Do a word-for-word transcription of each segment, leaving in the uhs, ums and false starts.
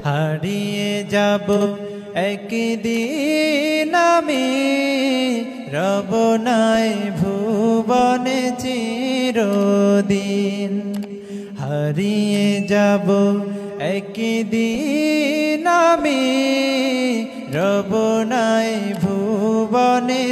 হারিয়ে যাব একদিন আমি, রব নাই ভুবনে চিরদিন। হারিয়ে যাব একদিন আমি, রব নাই ভুবনে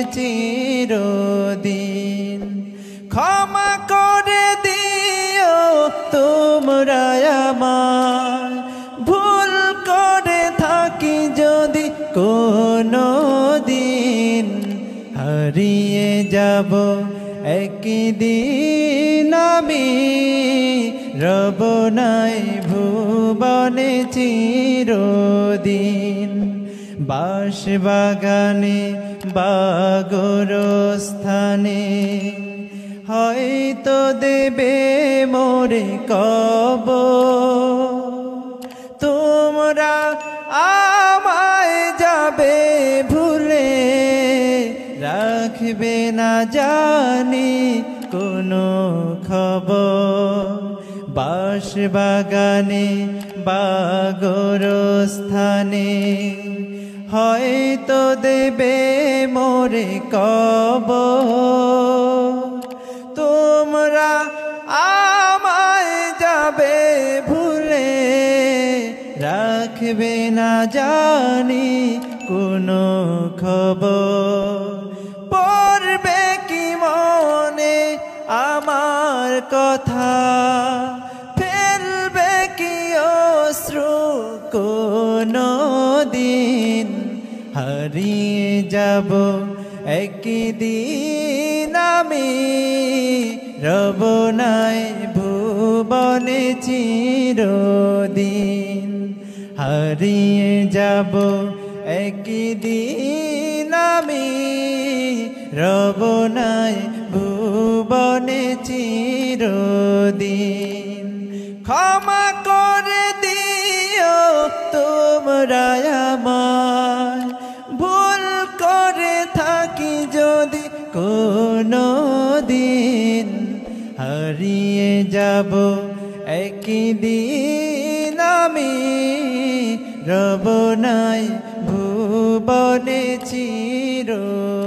চিরদিন। ক্ষমা করে দিও তোমরা আমায়, ভুল করে থাকি যদি কোনো দিন। হারিয়ে যাব একদিন আমি, রব নাই ভুবনে চিরদিন। বাঁশ বাগানে বা গোরস্থানে হয়তো দেবে মোরে কবর। তোমরা আমায় যাবে ভুলে, রাখবে না জানি কোনো খবর। বাঁশ বাগানে বা গোরস্থানে হয়তো দেবে মোরে কবর। তোমরা আমায় যাবে ভুলে, রাখবে না জানি কোনো খবর। পড়বে কি মনে আমার কথা, ফেলবে কি অশ্রু কোনো দিন। হারিয়ে যাব একদিন আমি, রব নাই ভুবনে চিরদিন। হারিয়ে যাব একদিন আমি, রব নাই ভুবনে চিরদিন। ক্ষমা করে দিও তোমরা আমায়, ভুল করে থাকি যদি কোনো দিন। হারিয়ে যাব একদিন আমি, রব নাই ভুবনে চিরদিন।